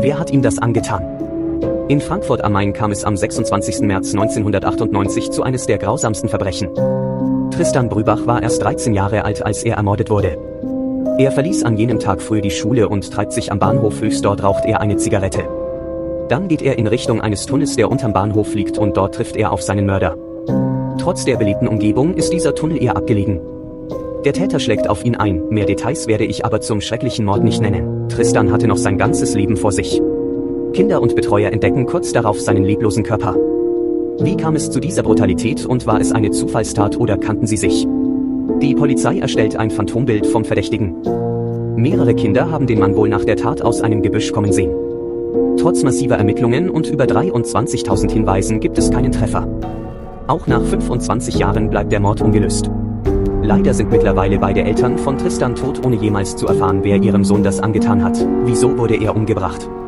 Wer hat ihm das angetan? In Frankfurt am Main kam es am 26. März 1998 zu eines der grausamsten Verbrechen. Tristan Brübach war erst 13 Jahre alt, als er ermordet wurde. Er verließ an jenem Tag früh die Schule und treibt sich am Bahnhof Höchst. Dort raucht er eine Zigarette. Dann geht er in Richtung eines Tunnels, der unterm Bahnhof liegt, und dort trifft er auf seinen Mörder. Trotz der belebten Umgebung ist dieser Tunnel eher abgelegen. Der Täter schlägt auf ihn ein, mehr Details werde ich aber zum schrecklichen Mord nicht nennen. Tristan hatte noch sein ganzes Leben vor sich. Kinder und Betreuer entdecken kurz darauf seinen leblosen Körper. Wie kam es zu dieser Brutalität und war es eine Zufallstat oder kannten sie sich? Die Polizei erstellt ein Phantombild vom Verdächtigen. Mehrere Kinder haben den Mann wohl nach der Tat aus einem Gebüsch kommen sehen. Trotz massiver Ermittlungen und über 23.000 Hinweisen gibt es keinen Treffer. Auch nach 25 Jahren bleibt der Mord ungelöst. Leider sind mittlerweile beide Eltern von Tristan tot, ohne jemals zu erfahren, wer ihrem Sohn das angetan hat. Wieso wurde er umgebracht?